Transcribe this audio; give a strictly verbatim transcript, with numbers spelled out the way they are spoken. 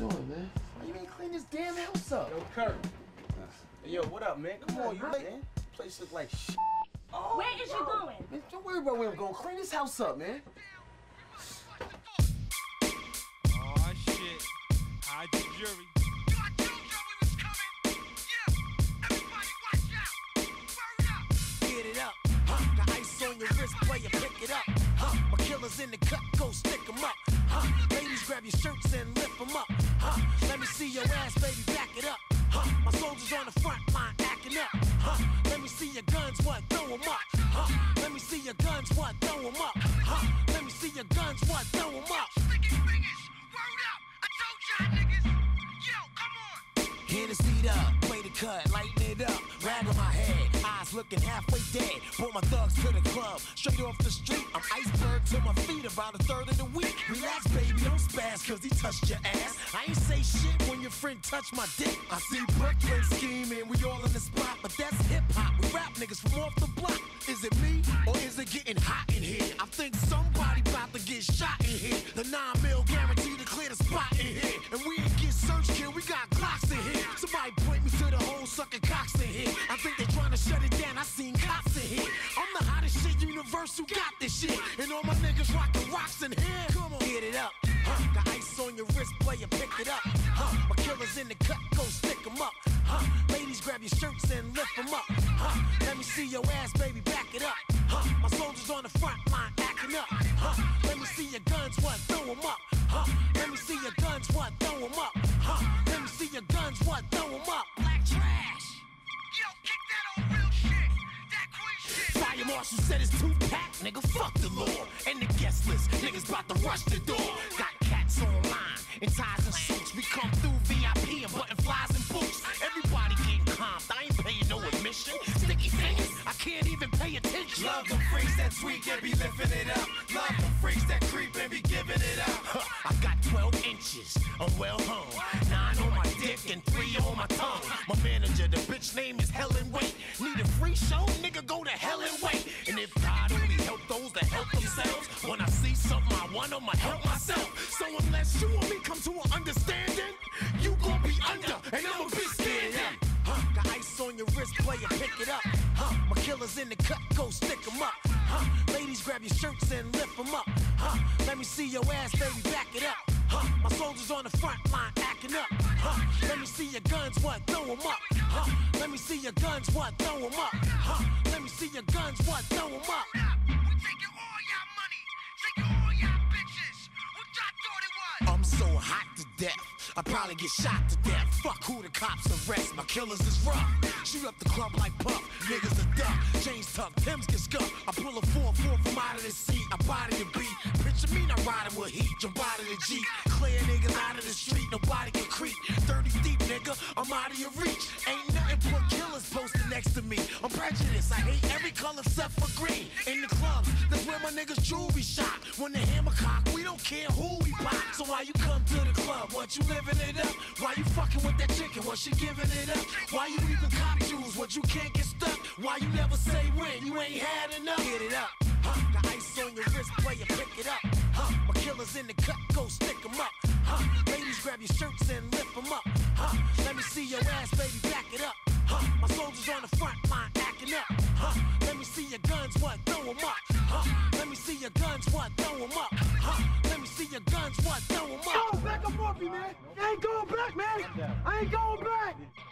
doing, man? Why you ain't clean this damn house up? Yo, Kurt. Hey, yo, what up, man? Come on, you late, man. Place look like shit. Oh, where is you going? Man, don't worry about where I'm going. Clean this house up, man. Oh shit. Hide the jury. Get it up, huh? The ice on your wrist, player, pick it up, huh? My killers in the cut, go stick 'em up, huh? Ladies, grab your shirts and lift 'em up, huh? Let me see your ass, baby, back it up, huh? My soldiers on the front line acting up, huh? Let me see your guns, what, throw 'em up, huh? Let me see your guns, what, throw 'em up, huh? Let me see your guns, what, throw 'em up. Sticky fingers, word up, I told y'all niggas. Yo, come on. Hit the seat up, play the cut, lighten it up, rag on my head, eyes looking halfway dead. Brought my thugs to the club, straight off the street. I'm iceberg to my feet, about a third of the week. Relax, baby, don't spaz, cause he touched your ass. I ain't say shit when your friend touched my dick. I see Brooklyn scheming, we all in the spot, but that's hip hop. We rap niggas from off the block. Is it me, or is it getting hot in here? I think somebody about to get shot in here. The nine mil guaranteed to clear the spot in here. And we ain't get search kill, we got Glocks in here. Somebody point me to the whole sucking cocks in here. I think they trying to shut it down, I seen cops in here. I'm the hottest shit, Universal got this shit. And all my niggas rockin' rocks in here. Come on, get it up, huh? The ice on your wrist, player, pick it up, huh? My killers in the cut, go stick 'em up, huh? Ladies, grab your shirts and lift 'em up, huh? Let me see your ass, baby, back it up, huh? My soldiers on the front line acting up, huh? Let me see your guns, what, throw 'em up, huh? Let me see your guns, what, throw 'em up, huh? Let me see your guns, what, throw 'em up. Black trash. Yo, kick that on real shit. That queen shit. Fire marshal said it's two pack, nigga, fuck the law. And the guest list, niggas about to rush the door. Got cats online, in ties and suits. We come through V I P and button flies and boots. Everybody getting comped, I ain't paying no admission. Sticky fingers, I can't even pay attention. Love them freaks that tweak and be lifting it up. Love them freaks that creep and be giving it up. Huh, I got twelve inches, I'm well hung. Nine on my dick and three on my tongue. My manager, the bitch name is Helen Wait. Need a free show, nigga, go to hell and wait. And if God only help those that help themselves, when I see something I want, I'ma help myself. So unless you and me come to an understanding, you gon' be under and I'ma be standing. Huh, the ice on your wrist, player, pick it up, huh? My killers in the cut, go stick 'em up, huh? Ladies, grab your shirts and lift 'em up, huh? Let me see your ass, baby, back it up, huh? My soldiers on the front line acting up, huh? Let me see your guns, what, throw 'em up, huh? Let me see your guns, what, throw 'em up, huh? Let me see your guns, what, throw 'em up. We taking all y'all money, taking all y'all bitches. What y'all thought it was? I'm so hot to death, I probably get shot to death. Fuck who the cops arrest, my killers is rough. Shoot up the club like Puff, niggas a duck. Chains tucked, Tim's get scuffed. I pull a four four from out of the seat, I body the beat. Picture me not riding with heat, jump out of the Jeep. Clear niggas out of the street, nobody can creep. thirty deep, nigga, I'm out of your reach. Ain't nothing but killers posted next to me. I'm prejudiced, I hate every color except for green. In the clubs, that's where my niggas jewelry shop. When the hammer cock, we don't care who we pop. So why you come to the club? What, you living it up? Why you fucking with that chicken? What, she giving it up? Why you even cop jewels? What, you can't get stuck? Why you never say when? You ain't had enough? Get it up, huh? The ice on your wrist, player, pick it up, huh? My killers in the cut, go stick 'em up, huh? Ladies, grab your shirts and lift 'em up, huh? Let me see your ass, baby, back it up, huh? My soldiers on the front line acting up, huh? Let me see your guns, what, throw 'em up, huh? Let me see your guns, what, throw 'em up, huh? Let me see your guns, what, throw 'em up. Go back up off me, man. I ain't going back, man. I ain't going back.